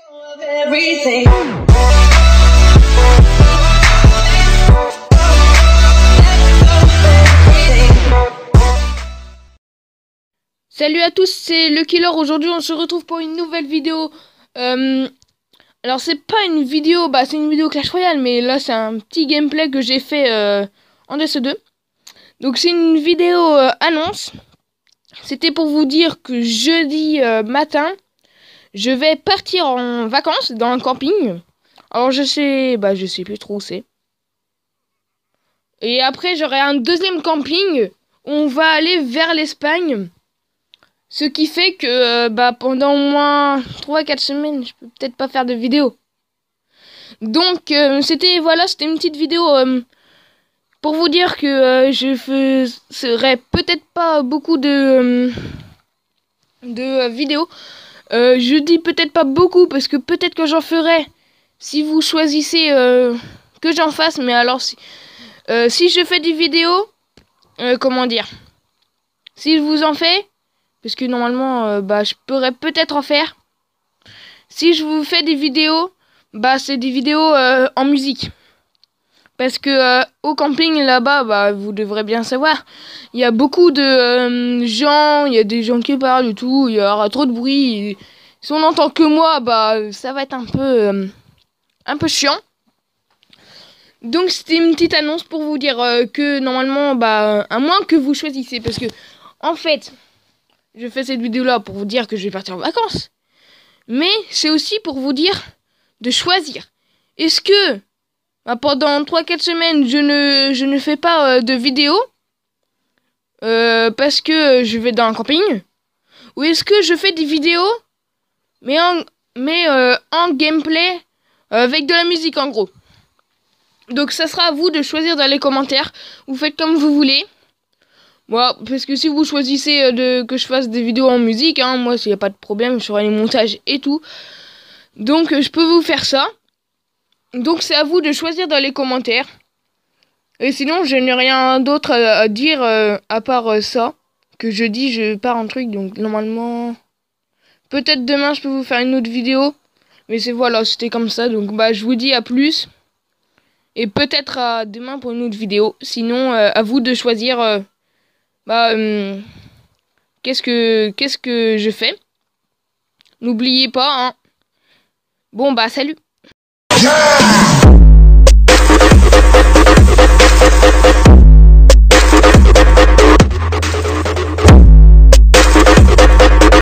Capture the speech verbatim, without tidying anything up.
Salut à tous, c'est le Killer. Aujourd'hui on se retrouve pour une nouvelle vidéo. Euh, alors c'est pas une vidéo, bah c'est une vidéo Clash Royale, mais là c'est un petit gameplay que j'ai fait euh, en D S deux. Donc c'est une vidéo euh, annonce. C'était pour vous dire que jeudi euh, matin, je vais partir en vacances dans un camping. Alors je sais, bah je sais plus trop où c'est. Et après j'aurai un deuxième camping où on va aller vers l'Espagne. Ce qui fait que euh, bah, pendant au moins trois à quatre semaines, je peux peut-être pas faire de vidéo. Donc euh, c'était voilà, c'était une petite vidéo euh, pour vous dire que euh, je ferai peut-être pas beaucoup de, euh, de euh, vidéos. Euh, je dis peut-être pas beaucoup parce que peut-être que j'en ferai si vous choisissez euh, que j'en fasse. Mais alors si, euh, si je fais des vidéos, euh, comment dire, si je vous en fais... Parce que normalement, euh, bah, je pourrais peut-être en faire. Si je vous fais des vidéos, bah, c'est des vidéos euh, en musique. Parce que euh, au camping là-bas, bah, vous devrez bien savoir, il y a beaucoup de euh, gens, il y a des gens qui parlent et tout, il y aura trop de bruit. Et si on n'entend que moi, bah, ça va être un peu, euh, un peu chiant. Donc c'était une petite annonce pour vous dire euh, que normalement, bah, à moins que vous choisissez, parce que en fait. Je fais cette vidéo là pour vous dire que je vais partir en vacances. Mais c'est aussi pour vous dire de choisir. Est-ce que bah, pendant trois à quatre semaines je ne, je ne fais pas euh, de vidéo euh, parce que je vais dans un camping? Ou est-ce que je fais des vidéos mais en, mais, euh, en gameplay euh, avec de la musique en gros? Donc ça sera à vous de choisir dans les commentaires. Vous faites comme vous voulez. Moi, parce que si vous choisissez euh, de, que je fasse des vidéos en musique, hein, moi, s'il n'y a pas de problème, je ferai les montages et tout. Donc, euh, je peux vous faire ça. Donc, c'est à vous de choisir dans les commentaires. Et sinon, je n'ai rien d'autre à, à dire euh, à part euh, ça. Que je dis, je pars en truc. Donc, normalement, peut-être demain, je peux vous faire une autre vidéo. Mais c'est voilà, c'était comme ça. Donc, bah, je vous dis à plus. Et peut-être à demain pour une autre vidéo. Sinon, euh, à vous de choisir... Euh, Bah, euh, qu'est-ce que qu'est-ce que je fais? N'oubliez pas, hein. Bon, bah, salut.